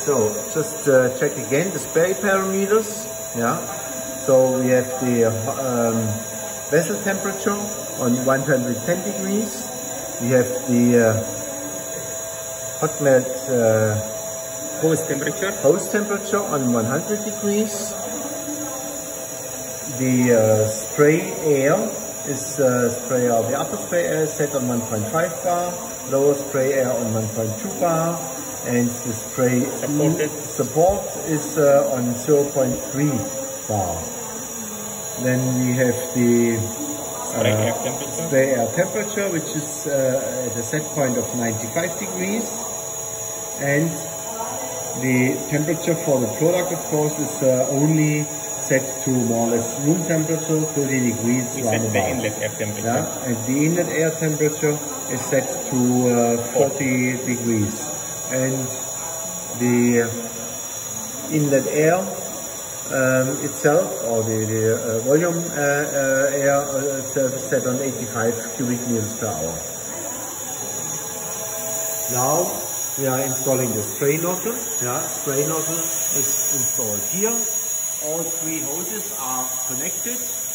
So just check again the spray parameters. Yeah. So we have the vessel temperature on 110 degrees. We have the hot melt hose temperature on 100 degrees. The spray air is the upper spray air is set on 1.5 bar, lower spray air on 1.2 bar, and the spray support is on 0.3 bar. Then we have the spray air temperature, which is at a set point of 95 degrees, and the temperature for the product, of course, is only set to more or less room temperature, 30 degrees. We set the inlet air temperature. Yeah, and the inlet air temperature is set to 40 degrees, and the inlet air itself, or the volume air itself, is set on 85 cubic meters per hour. Now we are installing the spray nozzle. Yeah, spray nozzle is installed here. All three hoses are connected.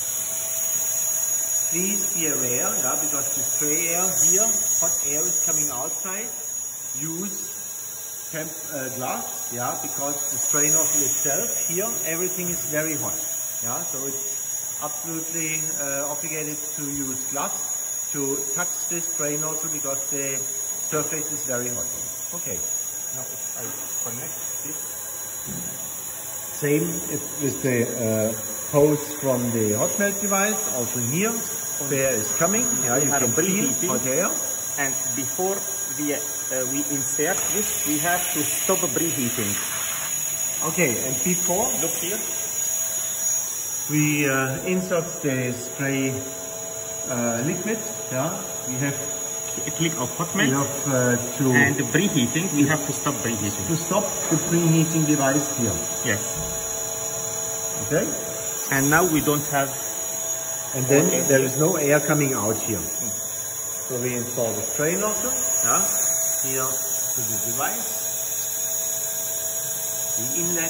Please be aware, yeah, because the spray air here, hot air is coming outside. Use glass, yeah, because the spray nozzle itself here, everything is very hot. Yeah, so it's absolutely obligated to use glass to touch this spray nozzle because the surface is very hot. Okay. Now if I connect this. Same with the hose from the hot melt device. Also here, air is coming. Yeah, you can feel hot air. And before we insert this, we have to stop preheating. Okay, and before, look here, we insert the spray liquid. Yeah, we have a click of hot melt. We have to and the preheating. We have to stop preheating. To stop the preheating device here. Yes. Okay. And now we don't have. And then there is no air coming out here. So we install the spray nozzle. Yeah. Here to the device. The inlet.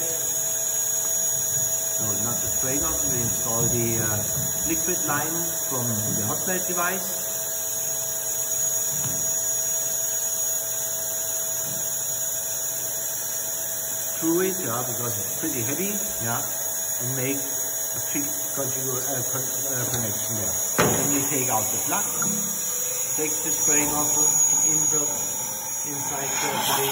No, not the spray nozzle. We install the liquid line from the hot melt device. Through it, yeah, because it's pretty heavy, yeah, and make a fixed connection there. Then you take out the plug, take the spray nozzle, insert inside carefully.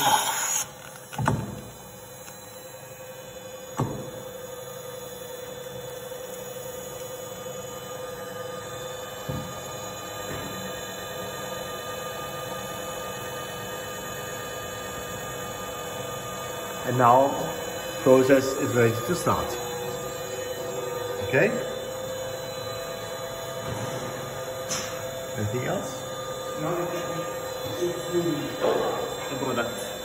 And now process is ready to start. Okay? Anything else? No, the product.